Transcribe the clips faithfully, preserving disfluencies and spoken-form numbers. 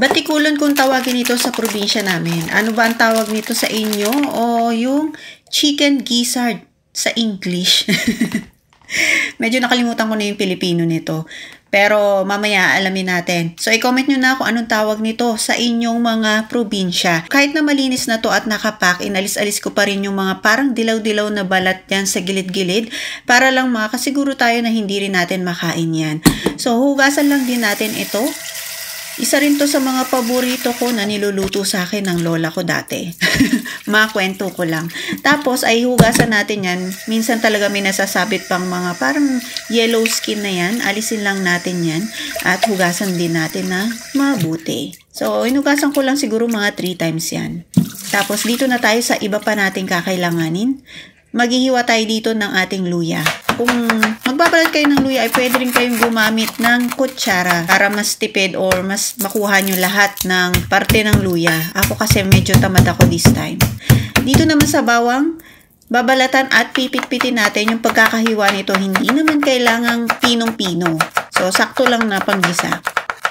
Batikulon kung tawagin ito sa probinsya namin. Ano ba ang tawag nito sa inyo? O yung chicken gizzard sa English. Medyo nakalimutan ko na yung Pilipino nito. Pero mamaya alamin natin. So i-comment nyo na kung anong tawag nito sa inyong mga probinsya. Kahit na malinis na to at nakapak, inalis-alis ko pa rin yung mga parang dilaw-dilaw na balat yan sa gilid-gilid para lang makasiguro tayo na hindi rin natin makain yan. So hugasan lang din natin ito. Isa rin to sa mga paborito ko na niluluto sa akin ng lola ko dati. Makwento ko lang. Tapos ay hugasan natin yan. Minsan talaga may nasasabit pang mga parang yellow skin na yan. Alisin lang natin yan. At hugasan din natin na mabuti. So, inugasan ko lang siguro mga three times yan. Tapos dito na tayo sa iba pa nating kakailanganin. Maghihiwa tayo dito ng ating luya. Kung magbabalat kayo ng luya, ay pwede rin kayong gumamit ng kutsara para mas tipid or mas makuha nyo lahat ng parte ng luya. Ako kasi medyo tamad ako this time. Dito naman sa bawang, babalatan at pipit-pitin natin yung pagkakahiwa nito. Hindi naman kailangang pinong-pino. So, sakto lang na panggisa.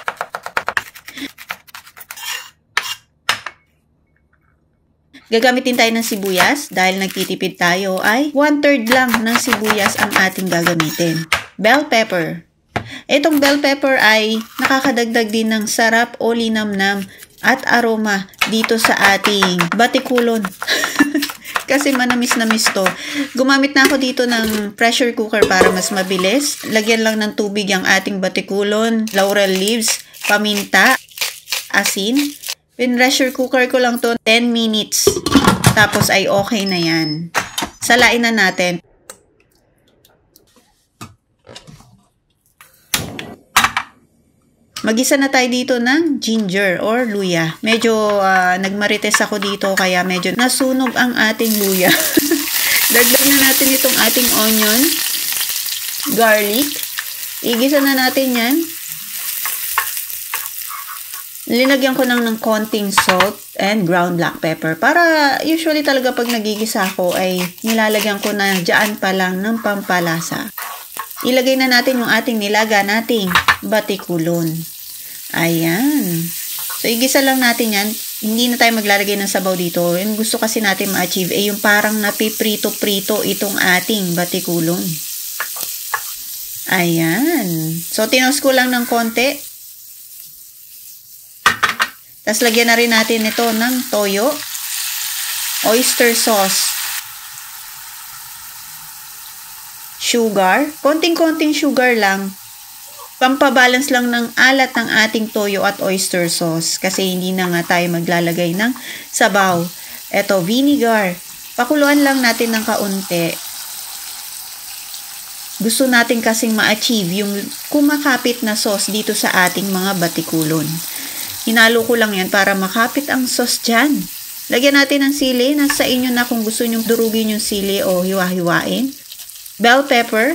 Gagamitin tayo ng sibuyas dahil nagtitipid tayo ay one-third lang ng sibuyas ang ating gagamitin. Bell pepper. Itong bell pepper ay nakakadagdag din ng sarap o linamnam at aroma dito sa ating batikulon. Kasi manamis-namis to. Gumamit na ako dito ng pressure cooker para mas mabilis. Lagyan lang ng tubig ang ating batikulon, laurel leaves, paminta, asin. Pin-pressure cooker ko lang to ten minutes. Tapos ay okay na yan. Salain na natin. Magisa na tayo dito ng ginger or luya. Medyo uh, nagmarites ako dito kaya medyo nasunog ang ating luya. Dagdag na natin itong ating onion, garlic. Igisa na natin yan. Linagyan ko nang ng konting salt and ground black pepper. Para usually talaga pag nagigisa ako ay nilalagyan ko na dyan pa lang ng pampalasa. Ilagay na natin yung ating nilaga nating batikulon. Ayan. So, igisa lang natin yan. Hindi na tayo maglalagay ng sabaw dito. Yung gusto kasi natin ma-achieve ay yung parang napiprito-prito itong ating batikulon. Ayan. So, tinos ko lang ng konti. Tapos lagyan na rin natin ito ng toyo, oyster sauce, sugar, konting-konting sugar lang, pampabalance lang ng alat ng ating toyo at oyster sauce kasi hindi na nga tayo maglalagay ng sabaw. Ito, vinegar, pakuluan lang natin ng kaunti. Gusto natin kasing ma-achieve yung kumakapit na sauce dito sa ating mga batikulon. Hinalo ko lang yan para makapit ang sauce dyan. Lagyan natin ng sili. Nasa inyo na kung gusto nyo durugin yung sili o hiwa-hiwain. Bell pepper.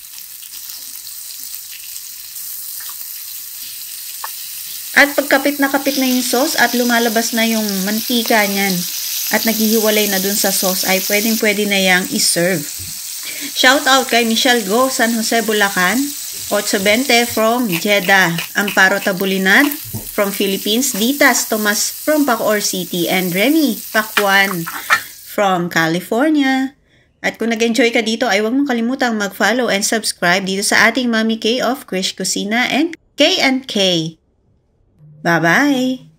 At pagkapit na kapit na yung sauce at lumalabas na yung mantika niyan at naghihiwalay na dun sa sauce ay pwedeng pwede na yang i-serve. Shout out kay Michelle Go, San Jose, Bulacan. Otso Bente from Jeddah. Amparo Tabulinar from Philippines. Ditas Tomas from Bacoor City. And Remy Pakwan from California. At kung nag-enjoy ka dito ay huwag mong kalimutang mag-follow and subscribe dito sa ating Mami K of Krish Kusina and K and K. Bye-bye!